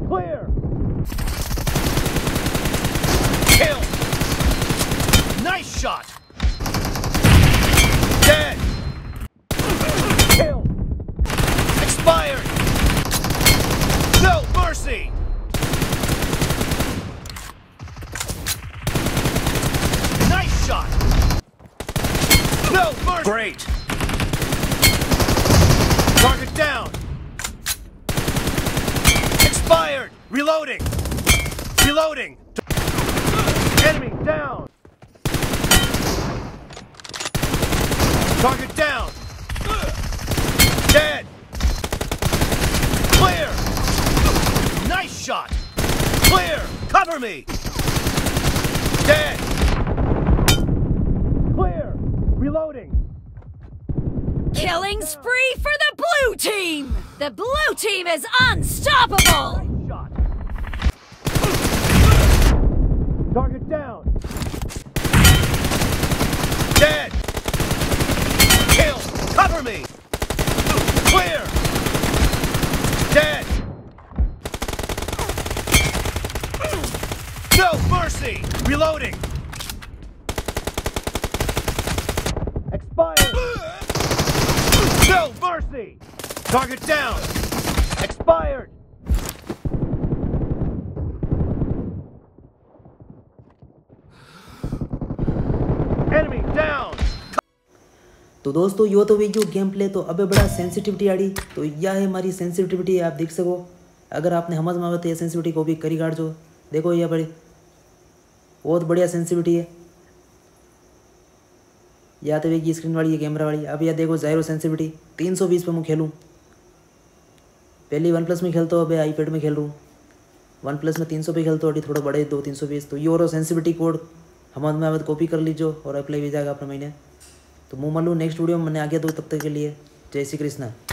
Clear. Kill. Nice shot. Dead. Kill. Expired. No mercy. Nice shot. No mercy. Great. Target down. Expired. Reloading. Reloading. Enemy down. Target down. Dead. Clear. Nice shot. Clear. Cover me. Dead. Clear. Reloading. Killing spree for the blue team! The blue team is unstoppable! Nice shot. Target down. Dead. Kill. Cover me. Clear. Dead. No mercy. Reloading. Expired. No mercy. Target down. Expired. Enemy down. तो दोस्तों यो तो video game play तो अबे बड़ा sensitivity आड़ी तो यह है हमारी सेंसिटिविटी आप देख सको अगर आपने समझ में आवे तो ये सेंसिटिविटी को भी करी काट जो देखो ये बड़ी बहुत बढ़िया सेंसिटिविटी है या तो ये स्क्रीन वाली है कैमरा वाली अब यह देखो ज़ायरो सेंसिटिविटी 320 पे मैं खेलूँ पहले OnePlus में खेलता हूँ अभी आईपैड में खेल रहा हूँ OnePlus में 300 पे खेलता हूँ अभी थोड़ा बड़े 320 तो ये और सेंसिटिविटी कोड समझ में आवे कॉपी कर लीजिए और अप्लाई भी जाएगा अपने महीने तो मुँह मालूम नेक्स्ट वीडियो में मैंने आगे दो तब तक के लिए जय श्री कृष्णा।